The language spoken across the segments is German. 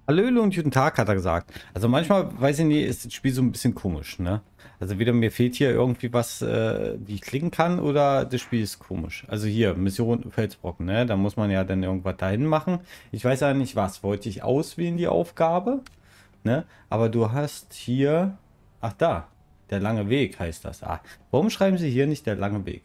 Hallöle und guten Tag, hat er gesagt. Also manchmal, weiß ich nicht, ist das Spiel so ein bisschen komisch, ne? Also wieder mir fehlt hier irgendwie was, wie ich klicken kann, oder das Spiel ist komisch. Also hier, Mission Felsbrocken, ne? Da muss man ja dann irgendwas dahin machen. Ich weiß ja nicht was. Wollte ich auswählen, die Aufgabe, ne? Aber du hast hier, ach da, der lange Weg heißt das. Ah, warum schreiben sie hier nicht der lange Weg?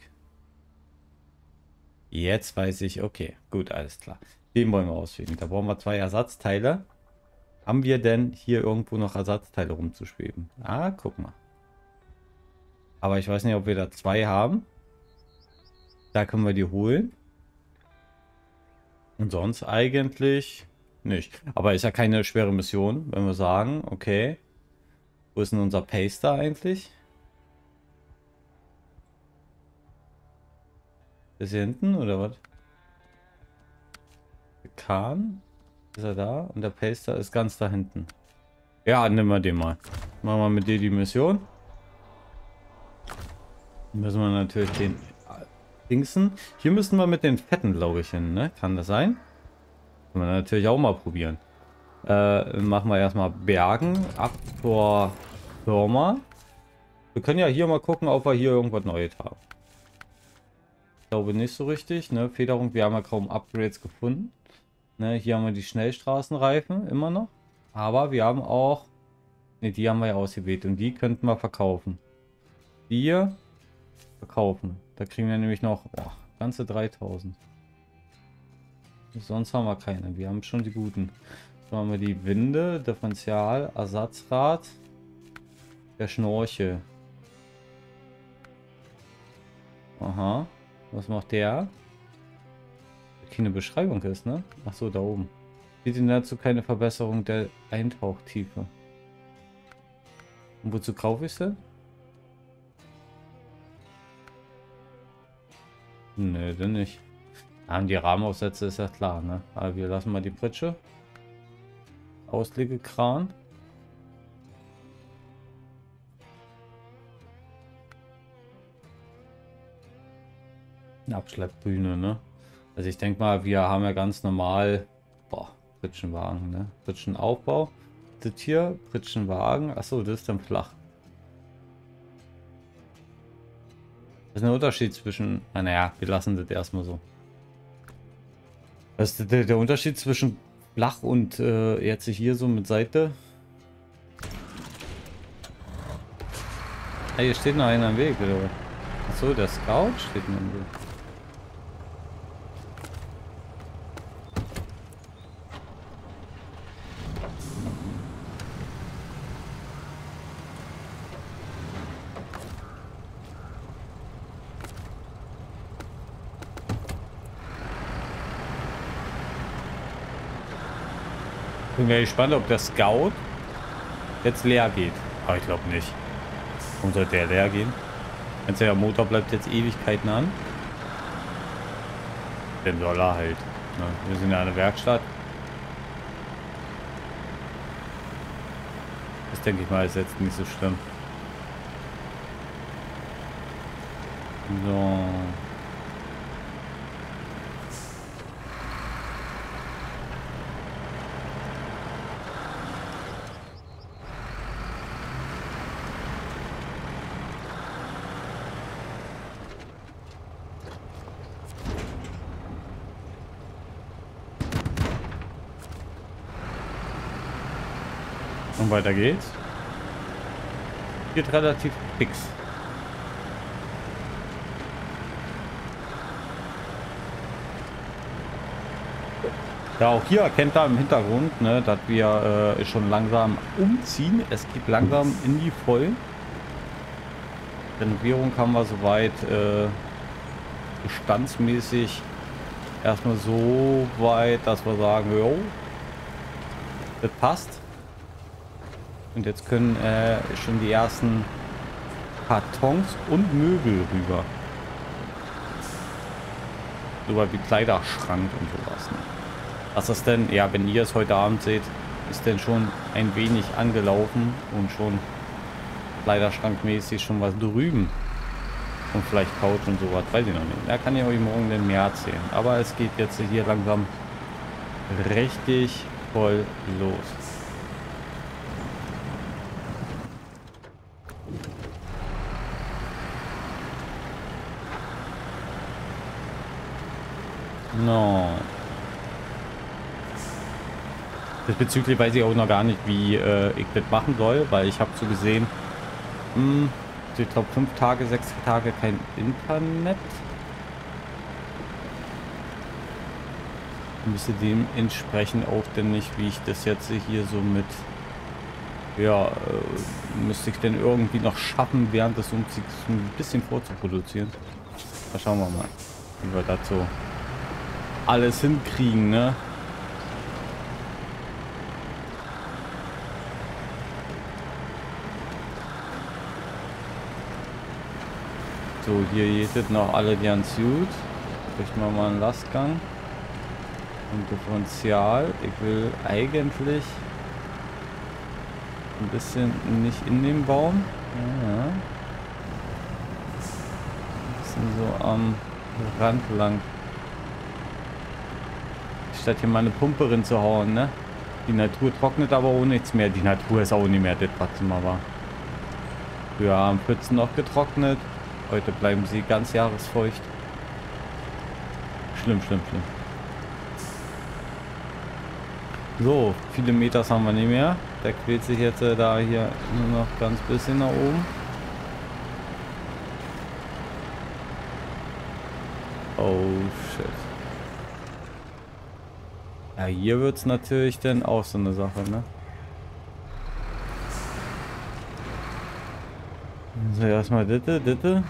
Jetzt weiß ich, okay, gut, alles klar. Den wollen wir auswählen. Da brauchen wir zwei Ersatzteile. Haben wir denn hier irgendwo noch Ersatzteile rumzuschweben? Ah, guck mal. Aber ich weiß nicht, ob wir da zwei haben. Da können wir die holen. Und sonst eigentlich nicht. Aber ist ja keine schwere Mission, wenn wir sagen, okay. Wo ist denn unser Paster eigentlich? Ist hier hinten oder was? Der Kahn? Ist er da? Und der Paster ist ganz da hinten. Ja, nehmen wir den mal. Machen wir mit dir die Mission. Müssen wir natürlich den Dingsen. Hier müssen wir mit den Fetten, glaube ich, hin, ne? Kann das sein? Können wir natürlich auch mal probieren. Machen wir erstmal Bergen ab zur Firma. Wir können ja hier mal gucken, ob wir hier irgendwas Neues haben. Ich glaube nicht so richtig, ne? Federung, wir haben ja kaum Upgrades gefunden. Ne? Hier haben wir die Schnellstraßenreifen immer noch. Aber wir haben auch... Ne, die haben wir ja ausgewählt und die könnten wir verkaufen. Die hier verkaufen. Da kriegen wir nämlich noch ganze 3000. Sonst haben wir keine. Wir haben schon die guten. So haben wir die Winde, Differential, Ersatzrad, der Schnorchel. Aha. Was macht der? Keine Beschreibung ist, ne? Ach so, da oben. Sieht denn dazu keine Verbesserung der Eintauchtiefe? Und wozu kaufe ich sie? Nö, denn nicht. Haben die Rahmenaufsätze, ist ja klar, ne? Aber wir lassen mal die Pritsche. Auslegekran. Eine Abschleppbühne, ne? Also ich denke mal, wir haben ja ganz normal Pritschenwagen, ne? Pritschenaufbau. Das hier, Pritschenwagen. Achso, das ist dann flach. Was ist der Unterschied zwischen... Ah, naja, wir lassen das erstmal so. Was ist der Unterschied zwischen flach und jetzt hier so mit Seite? Ah, hier steht noch einer am Weg, oder? Achso, der Scout steht noch am Weg. Bin mir gespannt, ob der Scout jetzt leer geht. Aber ich glaube nicht. Warum sollte der leer gehen? Der Motor bleibt jetzt Ewigkeiten an. Den soll er halt. Ne? Wir sind ja eine Werkstatt. Das denke ich mal ist jetzt nicht so schlimm. So. Und weiter geht's. Geht relativ fix. Ja, auch hier erkennt er im Hintergrund, ne, dass wir schon langsam umziehen. Es geht langsam in die Vollen. Renovierung haben wir soweit bestandsmäßig erstmal so weit, dass wir sagen, jo, das passt. Und jetzt können schon die ersten Kartons und Möbel rüber. Sogar wie Kleiderschrank und sowas. Ne? Was ist denn, ja, wenn ihr es heute Abend seht, ist denn schon ein wenig angelaufen und schon kleiderschrankmäßig schon was drüben. Und vielleicht Couch und sowas, weiß ich noch nicht. Da kann ich euch morgen denn mehr erzählen. Aber es geht jetzt hier langsam richtig voll los. No. Diesbezüglich weiß ich auch noch gar nicht, wie ich das machen soll, weil ich habe so gesehen, ich glaube 5 Tage, 6 Tage kein Internet. Müsste dementsprechend auch denn nicht, wie ich das jetzt hier so mit, ja, müsste ich denn irgendwie noch schaffen, während des Umzugs ein bisschen vorzuproduzieren. Da schauen wir mal, wie wir dazu alles hinkriegen, ne? So, hier geht es noch alle ganz gut. Kriegt man mal einen Lastgang. Und Differential. Ich will eigentlich ein bisschen nicht in den Baum. Ja. Ein bisschen so am Rand lang. Statt hier mal eine Pumpe rein zu hauen, ne? Die Natur trocknet aber auch nichts mehr. Die Natur ist auch nicht mehr das, was sie mal war. Früher haben Pfützen noch getrocknet. Heute bleiben sie ganz jahresfeucht. Schlimm, schlimm, schlimm. So, viele Meters haben wir nicht mehr. Der quält sich jetzt da hier nur noch ganz bisschen nach oben. Oh, shit. Ja, hier wird es natürlich dann auch so eine Sache, ne? So, erstmal ditte.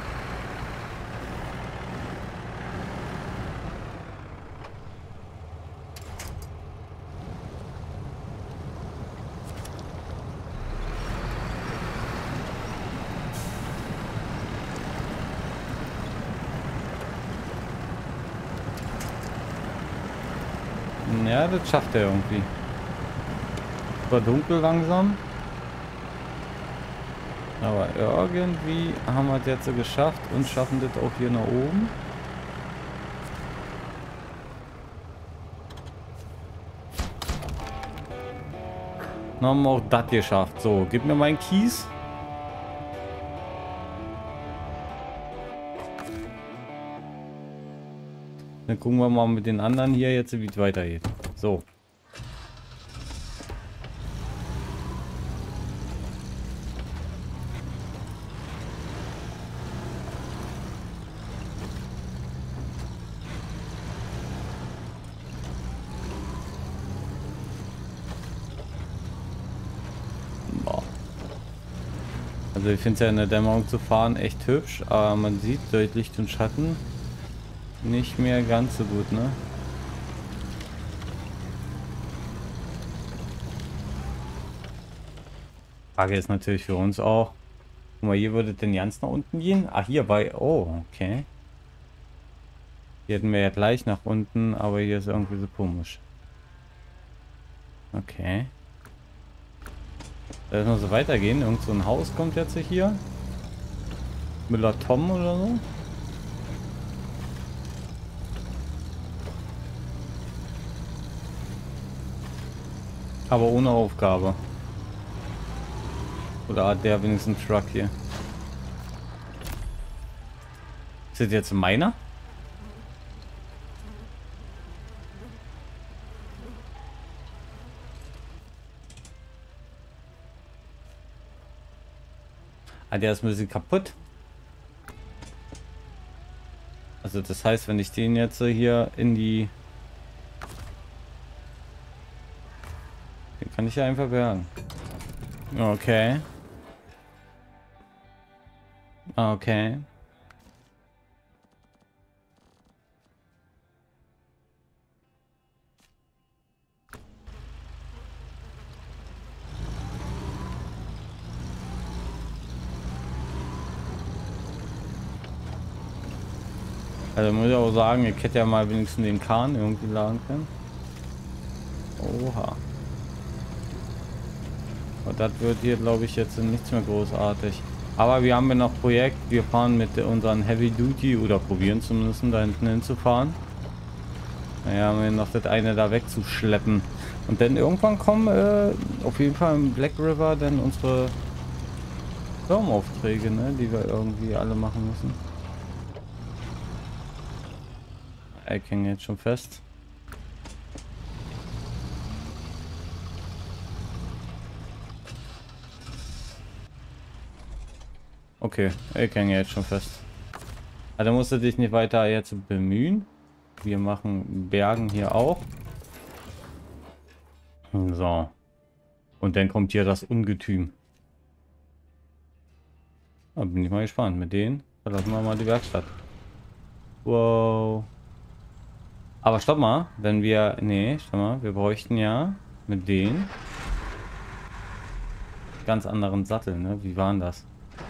Ja, das schafft er irgendwie. War dunkel langsam. Aber irgendwie haben wir es jetzt so geschafft und schaffen das auch hier nach oben. Dann haben wir auch das geschafft. So, gib mir meinen Kies. Dann gucken wir mal mit den anderen hier jetzt, wie es weitergeht. So. Boah. Also ich finde es ja in der Dämmerung zu fahren echt hübsch, aber man sieht durch Licht und Schatten nicht mehr ganz so gut, ne? Frage ist natürlich für uns auch. Guck mal, hier würde denn ganz nach unten gehen. Ah, hier bei... Oh, okay. Hier hätten wir ja gleich nach unten, aber hier ist irgendwie so komisch. Okay. Soll es noch so weitergehen? Irgend so ein Haus kommt jetzt hier. Müller Tom oder so. Aber ohne Aufgabe. Oder hat der wenigstens einen Truck hier? Ist das jetzt meiner? Ah, der ist ein bisschen kaputt. Also das heißt, wenn ich den jetzt hier in die... Den kann ich ja einfach bergen. Okay. Okay. Also muss ich auch sagen, ich hätte ja mal wenigstens den Kahn irgendwie laden können. Oha. Und das wird hier, glaube ich, jetzt nichts mehr großartig. Aber wir haben ja noch Projekt. Wir fahren mit unseren Heavy Duty oder probieren zumindest da hinten hinzufahren. Naja, haben wir noch das eine da wegzuschleppen. Und dann irgendwann kommen auf jeden Fall im Black River dann unsere Firmenaufträge, ne, die wir irgendwie alle machen müssen. Ich hänge jetzt schon fest. Okay, ich hänge jetzt schon fest. Also musst du dich nicht weiter jetzt bemühen. Wir machen Bergen hier auch. So. Und dann kommt hier das Ungetüm. Da bin ich mal gespannt. Mit denen verlassen wir mal die Werkstatt. Wow. Aber stopp mal, wenn wir... Nee, stopp mal. Wir bräuchten ja mit denen ganz anderen Sattel, ne? Wie waren das?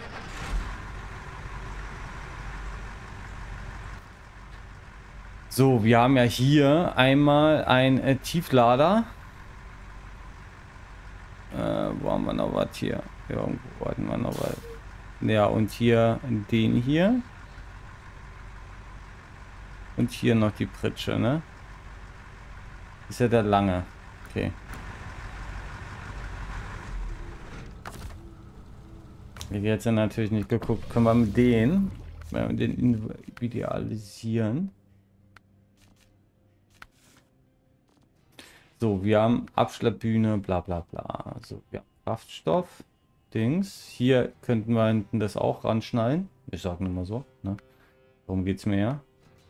So, wir haben ja hier einmal ein Tieflader. Wo haben wir noch was hier? Irgendwo hatten wir noch was. Ja, und hier den hier. Und hier noch die Pritsche, ne? Ist ja der lange. Okay. Wir jetzt ja natürlich nicht geguckt. Können wir mit denen, wenn wir den idealisieren. So, wir haben Abschleppbühne, bla bla bla. Also, ja, Kraftstoff, Dings. Hier könnten wir hinten das auch ranschnallen. Ich sage nur mal so, ne? Darum geht es mir ja.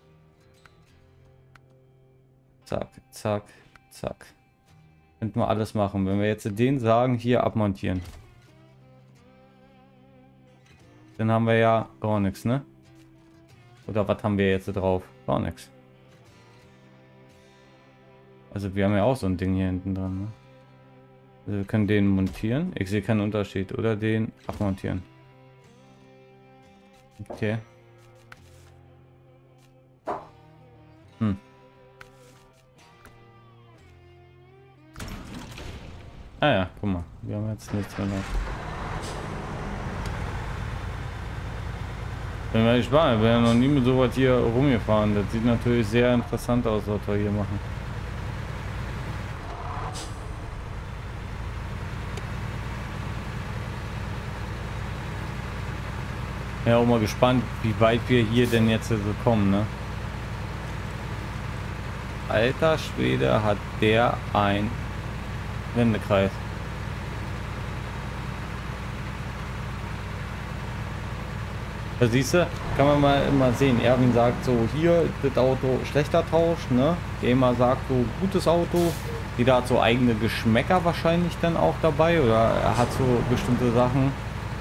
Zack, zack, zack. Könnten wir alles machen. Wenn wir jetzt den sagen, hier abmontieren. Dann haben wir ja gar nichts, ne? Oder was haben wir jetzt drauf? Gar nichts. Also wir haben ja auch so ein Ding hier hinten dran, ne? Also wir können den montieren. Ich sehe keinen Unterschied. Oder den abmontieren. Okay. Ah ja, guck mal. Wir haben jetzt nichts mehr noch. Bin mal gespannt. Ich bin ja noch nie mit so was hier rumgefahren. Das sieht natürlich sehr interessant aus, was wir hier machen. Ja, auch mal gespannt, wie weit wir hier denn jetzt so kommen, ne? Alter Schwede, hat der ein Wendekreis. Da siehst du, kann man mal sehen. Erwin sagt so, hier das Auto schlechter Tausch, ne? Gamer sagt so, gutes Auto. Jeder hat so eigene Geschmäcker wahrscheinlich dann auch dabei, oder er hat so bestimmte Sachen,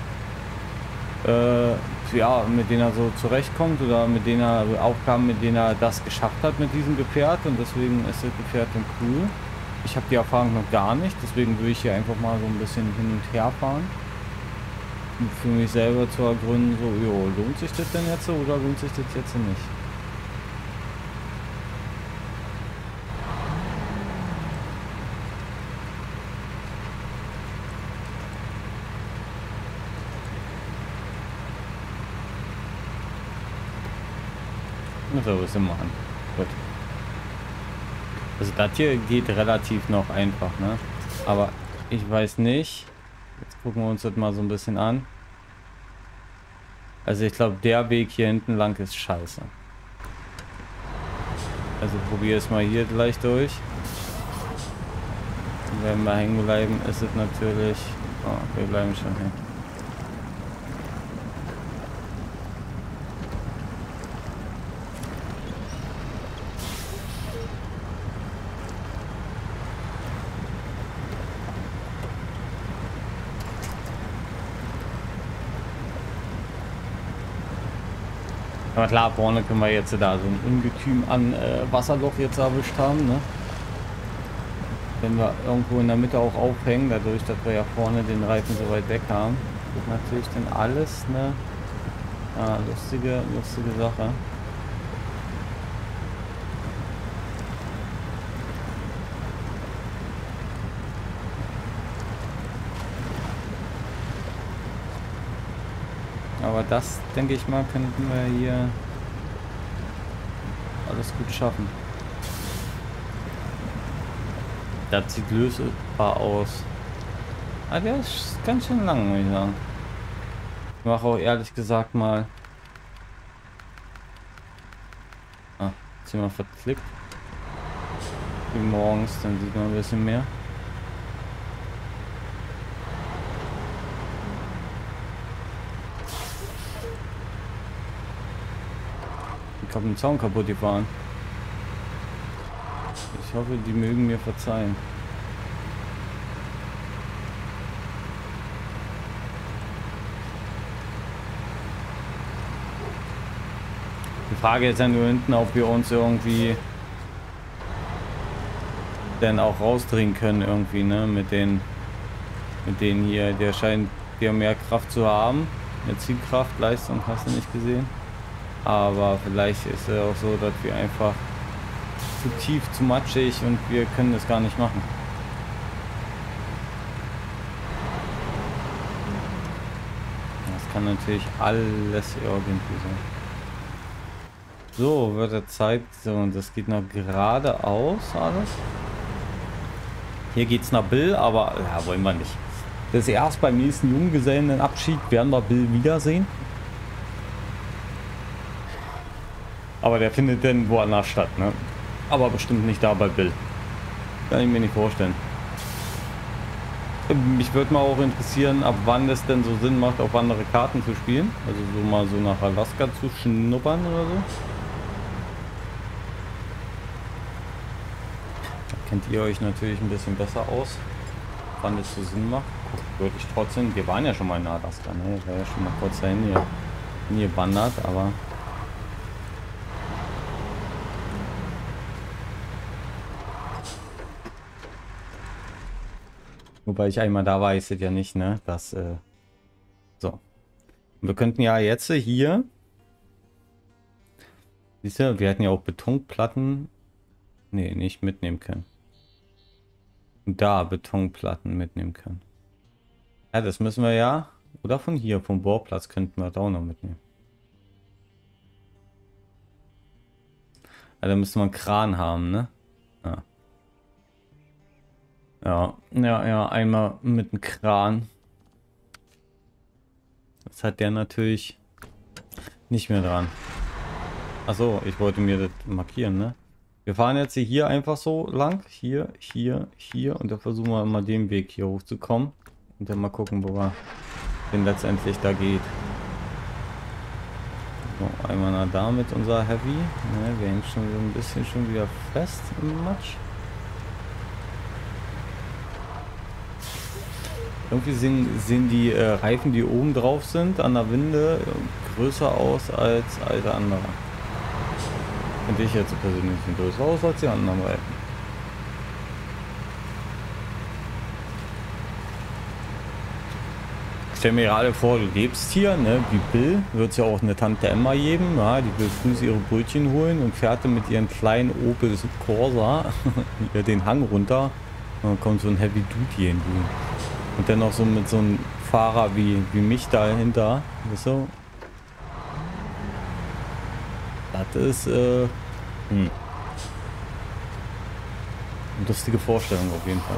ja, mit denen er so zurechtkommt, oder mit denen er Aufgaben, mit denen er das geschafft hat mit diesem Gefährt, und deswegen ist das Gefährt dann cool. Ich habe die Erfahrung noch gar nicht, deswegen will ich hier einfach mal so ein bisschen hin und her fahren. Und für mich selber zu ergründen, so, jo, lohnt sich das denn jetzt oder lohnt sich das jetzt nicht? So, was wir machen. Gut. Also das hier geht relativ noch einfach, ne? Aber ich weiß nicht. Jetzt gucken wir uns das mal so ein bisschen an. Also ich glaube, der Weg hier hinten lang ist scheiße. Also probiere es mal hier gleich durch. Und wenn wir hängen bleiben, ist es natürlich... Oh, wir bleiben schon hängen. Aber klar, vorne können wir jetzt da so ein Ungetüm an Wasserloch jetzt erwischt haben, ne? Wenn wir irgendwo in der Mitte auch aufhängen, dadurch, dass wir ja vorne den Reifen so weit weg haben, ist natürlich dann alles eine lustige Sache. Aber das, denke ich mal, könnten wir hier alles gut schaffen. Das sieht lösbar aus. Ah, der ist ganz schön lang, muss ich sagen. Ich mache auch ehrlich gesagt mal. Ah, jetzt sind wir verklickt. Wie morgens, dann sieht man ein bisschen mehr. Ich habe den Zaun kaputt gefahren. Ich hoffe, die mögen mir verzeihen. Die Frage ist ja nur hinten, ob wir uns irgendwie dann auch rausdrehen können irgendwie, ne? Mit denen hier. Der scheint ja mehr Kraft zu haben. Mehr Zielkraft, Leistung hast du nicht gesehen. Aber vielleicht ist es auch so, dass wir einfach zu tief, zu matschig und wir können das gar nicht machen. Das kann natürlich alles irgendwie sein. So, wird er Zeit. So, und das geht noch geradeaus alles. Hier geht's nach Bill, aber ja, wollen wir nicht. Das ist erst beim nächsten Junggesellenabschied werden wir Bill wiedersehen. Aber der findet dann woanders statt, ne? Aber bestimmt nicht da bei Bill. Kann ich mir nicht vorstellen. Mich würde mal auch interessieren, ab wann es denn so Sinn macht, auf andere Karten zu spielen. Also so mal so nach Alaska zu schnuppern oder so. Da kennt ihr euch natürlich ein bisschen besser aus, wann es so Sinn macht. Würde ich trotzdem, wir waren ja schon mal in Alaska, ne? Ich war ja schon mal kurz dahin hier gewandert, aber... Wobei ich einmal da war, ist es ja nicht, ne? Das, so. Wir könnten ja jetzt hier... Siehst du, wir hätten ja auch Betonplatten... Nee, nicht mitnehmen können. Da Betonplatten mitnehmen können. Ja, das müssen wir ja... Oder von hier, vom Bohrplatz könnten wir da auch noch mitnehmen. Ja, da müsste man einen Kran haben, ne? Ja. Ja, einmal mit einem Kran. Das hat der natürlich nicht mehr dran. Achso, ich wollte mir das markieren, ne? Wir fahren jetzt hier einfach so lang. Hier und dann versuchen wir mal den Weg hier hochzukommen. Und dann mal gucken, wo wir denn letztendlich da geht. So, einmal nach da mit unser Heavy. Ne, wir hängen schon so ein bisschen schon wieder fest im Matsch. Irgendwie sehen die Reifen, die oben drauf sind, an der Winde größer aus als alle andere. Finde ich jetzt persönlich ein größer aus als die anderen Reifen. Ich stell mir gerade vor, du lebst hier, ne, wie Bill, wird es ja auch eine Tante Emma geben, ja, die will früh ihre Brötchen holen und fährt dann mit ihren kleinen Opel Corsa hier den Hang runter und dann kommt so ein Heavy Duty hin. Und dann noch so mit so einem Fahrer wie mich dahinter, weißt du? Das ist eine lustige Vorstellung auf jeden Fall.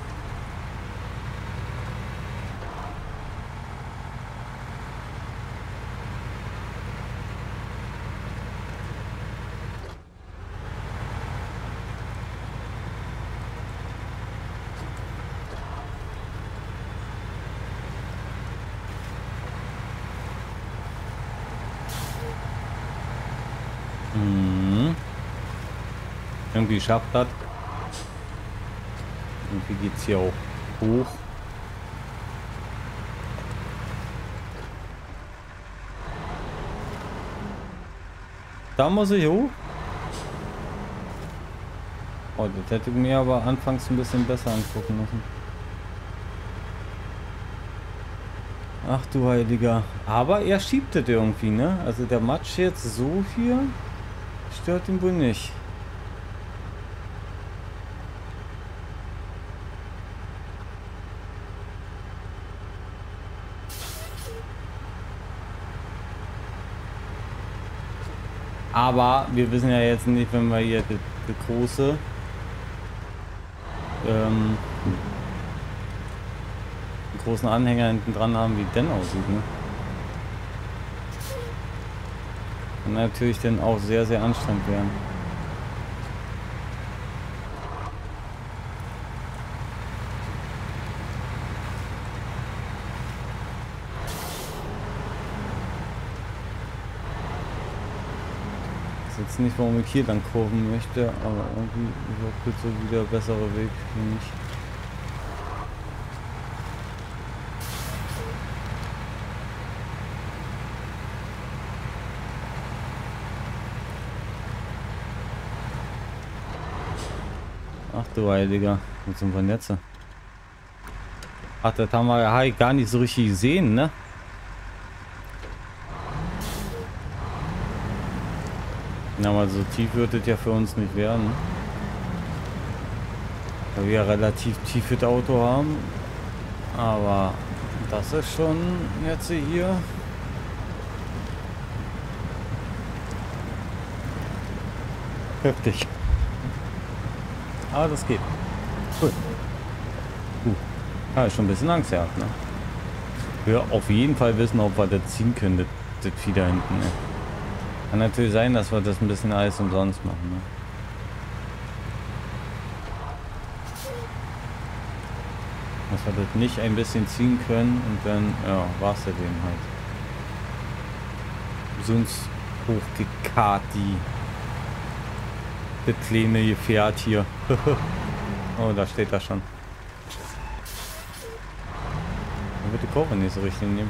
Irgendwie schafft das. Irgendwie geht es hier auch hoch. Da muss ich hoch. Oh, das hätte ich mir aber anfangs ein bisschen besser angucken müssen. Ach du Heiliger. Aber er schiebt das irgendwie, ne? Also der Matsch jetzt so hier stört ihn wohl nicht. Aber wir wissen ja jetzt nicht, wenn wir hier das große einen großen Anhänger hinten dran haben, wie denn aussieht, ne? Kann natürlich dann auch sehr, sehr anstrengend werden. Ich weiß jetzt nicht, warum ich hier dann kurven möchte, aber irgendwie ist auch so wieder bessere Weg für mich. Ach du Heiliger, wo sind wir denn jetzt? Ach, das haben wir ja gar nicht so richtig gesehen, ne? Na, aber so tief wird es ja für uns nicht werden. Weil wir ja relativ tiefes Auto haben. Aber das ist schon jetzt hier. Heftig. Aber das geht. Cool. Ja, schon ein bisschen Angst gehabt, ne? Wir auf jeden Fall wissen, ob wir das ziehen können, das Vieh da hinten, ne? Kann natürlich sein, dass wir das ein bisschen alles umsonst machen, ne? Dass wir das nicht ein bisschen ziehen können und dann, ja, war es ja dem halt. Sonst hochgekarrt das kleine Gefährt hier. Oh, da steht er schon. Man wird die Kurve nicht so richtig nehmen.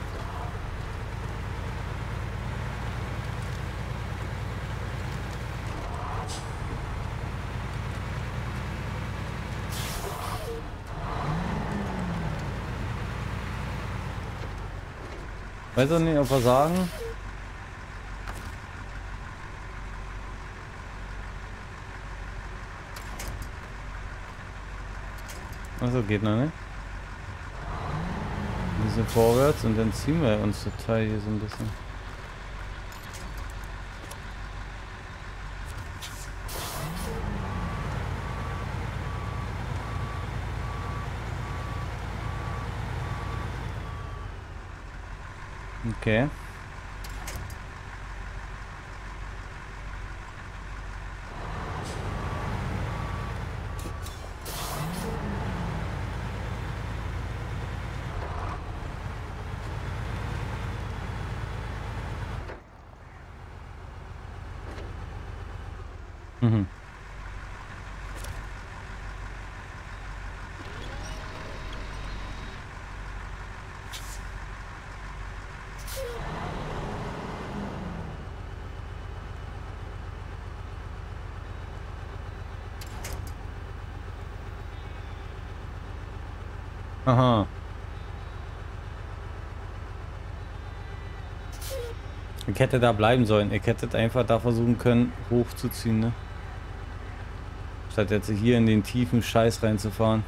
Weiß auch nicht, ob wir sagen. Also geht noch nicht. Ein bisschen vorwärts und dann ziehen wir uns das Teil hier so ein bisschen. Okay. Mhm. Aha. Ich hätte da bleiben sollen. Ich hätte einfach da versuchen können, hochzuziehen, ne? Statt jetzt hier in den tiefen Scheiß reinzufahren.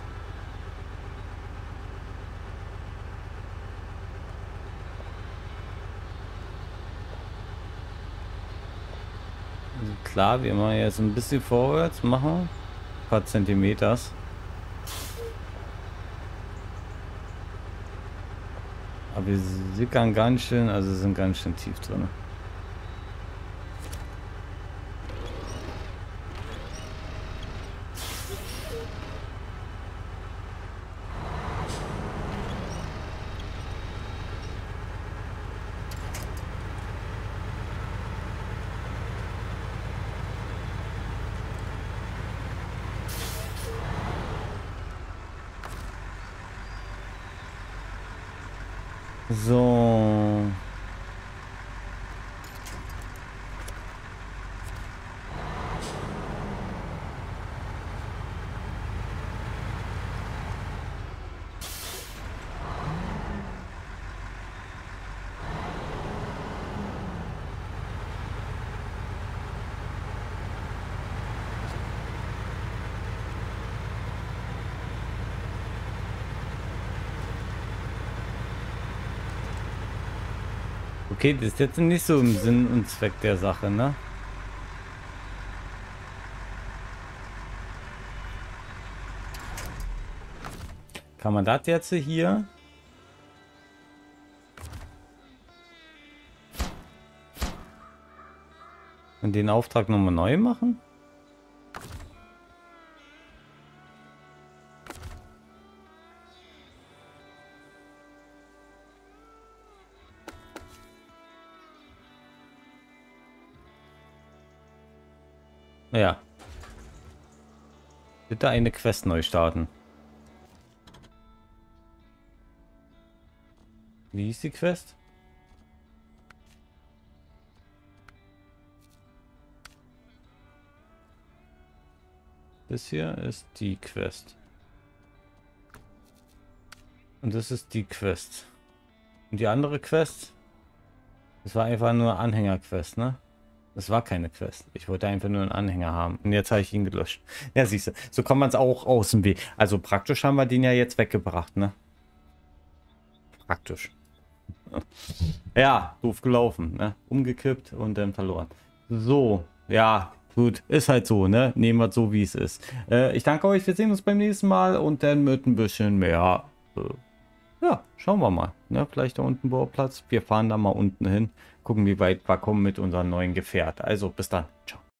Also klar, wir machen jetzt ein bisschen vorwärts, machen ein paar Zentimeters. Aber wir sickern ganz schön, also sind ganz schön tief drin. So. Okay, das ist jetzt nicht so im Sinn und Zweck der Sache, ne? Kann man das jetzt hier? Und den Auftrag nochmal neu machen? Ja. Bitte eine Quest neu starten. Wie ist die Quest? Das hier ist die Quest. Und das ist die Quest. Und die andere Quest? Das war einfach nur Anhänger-Quest, ne? Das war keine Quest. Ich wollte einfach nur einen Anhänger haben. Und jetzt habe ich ihn gelöscht. Ja, siehst du. So kann man es auch aus dem Weg. Also praktisch haben wir den ja jetzt weggebracht, ne? Praktisch. Ja, doof gelaufen, ne? Umgekippt und dann verloren. So, ja, gut. Ist halt so, ne? Nehmen wir es so, wie es ist. Ich danke euch. Wir sehen uns beim nächsten Mal und dann mit ein bisschen mehr. Ja, schauen wir mal. Ne? Vielleicht da unten Bauplatz. Wir fahren da mal unten hin. Gucken, wie weit wir kommen mit unserem neuen Gefährt. Also, bis dann. Ciao.